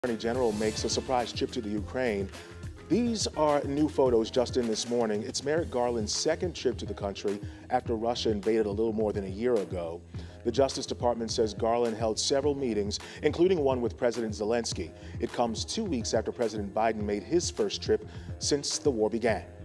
Attorney General makes a surprise trip to the Ukraine. These are new photos just in this morning. It's Merrick Garland's second trip to the country after Russia invaded a little more than a year ago. The Justice Department says Garland held several meetings, including one with President Zelenskyy. It comes 2 weeks after President Biden made his first trip since the war began.